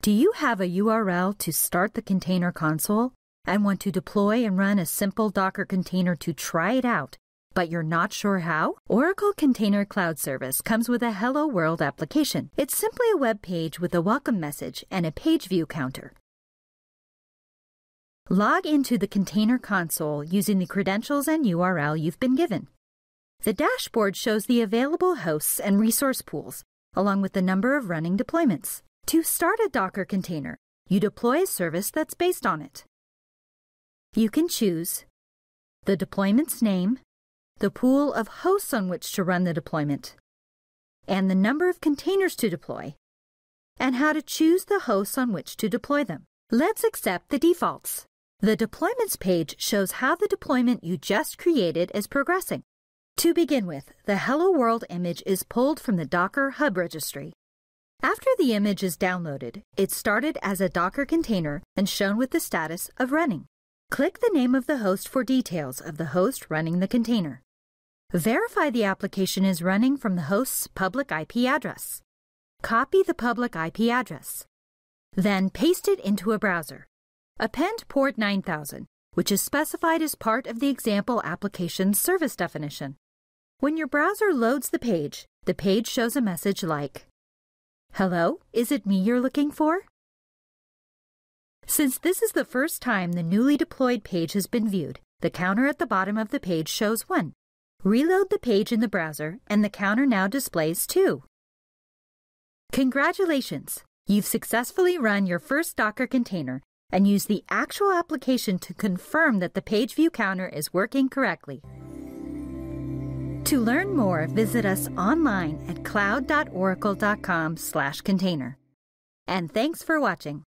Do you have a URL to start the container console and want to deploy and run a simple Docker container to try it out, but you're not sure how? Oracle Container Cloud Service comes with a Hello World application. It's simply a web page with a welcome message and a page view counter. Log into the container console using the credentials and URL you've been given. The dashboard shows the available hosts and resource pools, along with the number of running deployments. To start a Docker container, you deploy a service that's based on it. You can choose the deployment's name, the pool of hosts on which to run the deployment, and the number of containers to deploy, and how to choose the hosts on which to deploy them. Let's accept the defaults. The deployments page shows how the deployment you just created is progressing. To begin with, the Hello World image is pulled from the Docker Hub registry. After the image is downloaded, it's started as a Docker container and shown with the status of running. Click the name of the host for details of the host running the container. Verify the application is running from the host's public IP address. Copy the public IP address. Then paste it into a browser. Append port 9000, which is specified as part of the example application's service definition. When your browser loads the page shows a message like, "Hello, is it me you're looking for?" Since this is the first time the newly deployed page has been viewed, the counter at the bottom of the page shows 1. Reload the page in the browser, and the counter now displays 2. Congratulations! You've successfully run your first Docker container and used the actual application to confirm that the page view counter is working correctly. To learn more, visit us online at cloud.oracle.com/container. And thanks for watching.